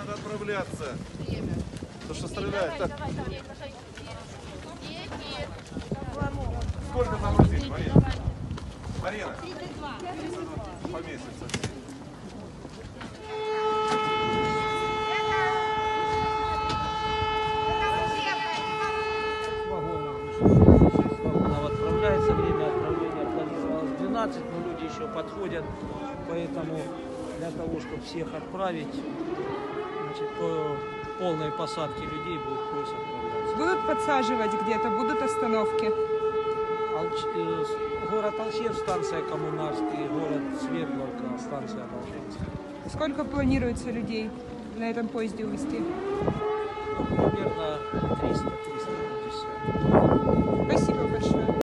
надо отправляться. Время. То, что стреляет. Так, Давай, давай. Едет. сколько загрузить, Марина? Марина? 32. Поместится. Вагонов отправляется, время отправления планировалось 12, но люди еще подходят, поэтому для того, чтобы всех отправить, значит, по полной посадке людей будет поезд отправляться. Будут подсаживать где-то, будут остановки? Город Алчев, станция Коммунарский, город Свердловка, станция Должинская. Сколько планируется людей на этом поезде увезти? Примерно 300-350. Спасибо большое.